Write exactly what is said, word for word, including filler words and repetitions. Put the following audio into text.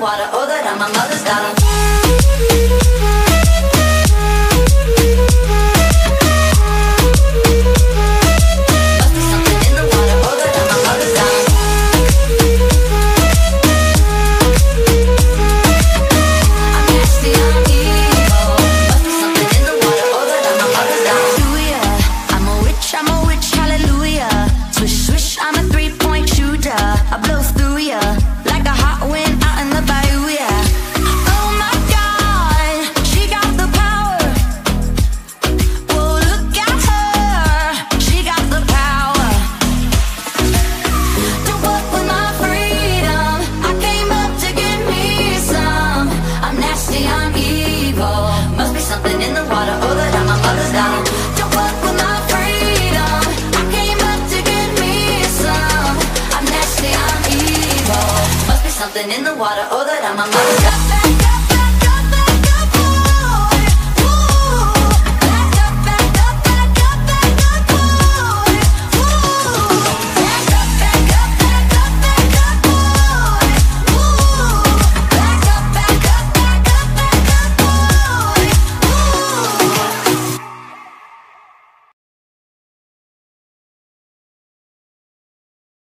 water, oh that I'm my mother's daughter. Must be something in the water, oh that I'm my mother's daughter. I'm nasty, I'm evil. Must be something in the water, oh that I'm my mother's daughter. Hallelujah, I'm a witch, I'm a witch, hallelujah. Swish, swish, I'm a three-point shooter. I blow through ya like a hot wind out in the bayou, yeah. Oh my God, she got the power. Whoa, look at her, she got the power. Don't fuck with my freedom, I came up to get me some. I'm nasty, I'm evil. Must be something in the water, oh that I'm my mother's daughter. Don't fuck with my freedom, I came up to get me some. I'm nasty, I'm evil. Must be something in the water, oh that I'm my mother's daughter.